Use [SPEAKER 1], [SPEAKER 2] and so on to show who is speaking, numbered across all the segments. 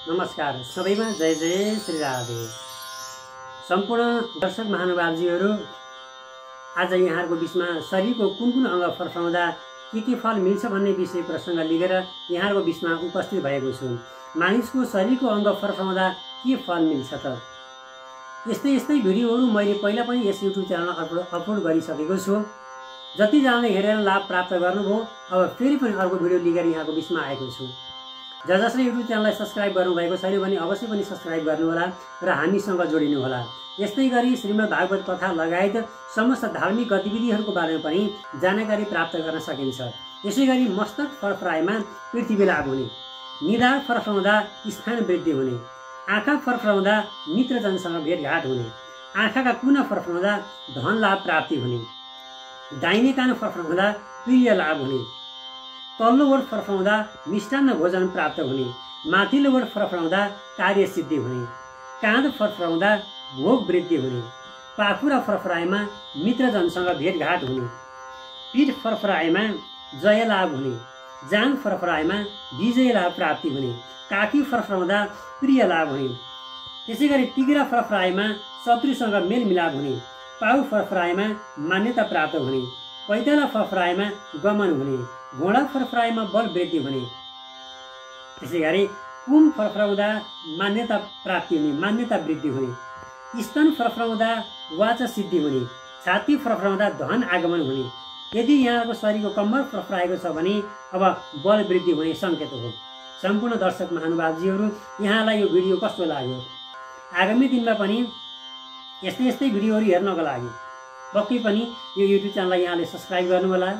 [SPEAKER 1] नमस्कार सबैमा जय जय श्री राधे। सम्पूर्ण दर्शक महानुभावजीहरू, आज यहाँहरूको बीचमा शरीरको कुन अङ्ग फर्फाउँदा के फल मिल्छ भन्ने विषय प्रसङ्ग लिएर यहाँहरूको बीचमा उपस्थित भएको छु। मानिसको शरीरको अङ्ग फर्फाउँदा के फल मिल्छ त? यस्तै भिडियोहरू मैले पहिला पनि यस युट्युब च्यानलमा अपलोड गरिसकेको छु। जतिजनाले हेरेर लाभ प्राप्त गर्नुभयो, अब फेरि पनि अर्को भिडियो लिएर यहाँको बीचमा आएको छु। जसले युट्युब च्यानललाई सब्स्क्राइब गर्नुभएको छैन भने अवश्य पनि सब्स्क्राइब गर्नुहोला र हामीसँग जोडिनुहोला। यस्तै गरी श्रीमद् भागवत कथा लगायत समस्त धार्मिक गतिविधिहरूको बारेमा पनि जानकारी प्राप्त गर्न सकिन्छ। यसै गरी मस्तक फरफराएमा पृथ्वी लाभ हुने, निधार फरफराउँदा स्थान वृद्धि हुने, आँखा फरफराउँदा मित्रजनसँग भेटघाट हुने, आँखाका कुना फरफराउँदा धन लाभ प्राप्ति हुने, दाहिने कान फरफराउँदा प्रिय लाभ हुने, तल्लो ओठ फरफराउँदा मिष्टान्न भोजन प्राप्त हुने, माथिल्लो ओठ फरफराउँदा कार्य सिद्धि हुने, काँध फरफराउँदा भोग वृद्धि हुने, पाखुरा फरफराएमा मित्रजनसँग भेटघाट हुने, पीठ फरफराएमा जय लाभ हुने, जाङ फरफराएमा विजय लाभ प्राप्ति हुने, काखी फरफराउँदा प्रिय लाभ हुने, त्यसै गरी तिघ्रा फरफराएमा शत्रुसँग मेलमिलाप हुने, पाउ फरफराएमा मान्यता प्राप्त हुने, पैताला फरफराएमा गमन हुने, घोडा फरफराएमा बल वृद्धि हुने, त्यसै गरी कुम फरफराउँदा मान्यता प्राप्ति हुने, मान्यता वृद्धि हुने, स्तन फरफराउँदा वाचा सिद्धि हुने, छाती फरफराउँदा धन आगमन हुने। यदि यहाँको शरीरको कम्मर फरफराएको छ भने अब बल वृद्धि हुने सङ्केत हो। सम्पूर्ण दर्शक महानुभावजीहरू, यहाँलाई यो भिडियो कस्तो लाग्यो? आगामी दिनमा पनि यस्तै भिडियोहरू हेर्नको लागि पक्कै पनि यो युट्युब च्यानललाई यहाँले सब्स्क्राइब गर्नुहोला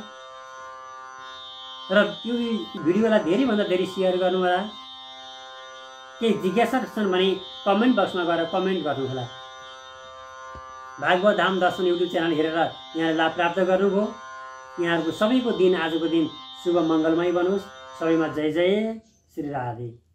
[SPEAKER 1] र यो भिडियोलाई धेरैभन्दा धेरै सेयर गर्नुहोला। केही जिज्ञासा छन् भने कमेन्ट बक्समा गएर कमेन्ट गर्नुहोला। भागवत धाम दर्शन युट्युब च्यानल हेरेर यहाँले लाभ प्राप्त गर्नुभयो। यहाँहरूको सबैको दिन आजको दिन शुभ मङ्गलमय बनोस्। सबैमा जय जय श्री राधे।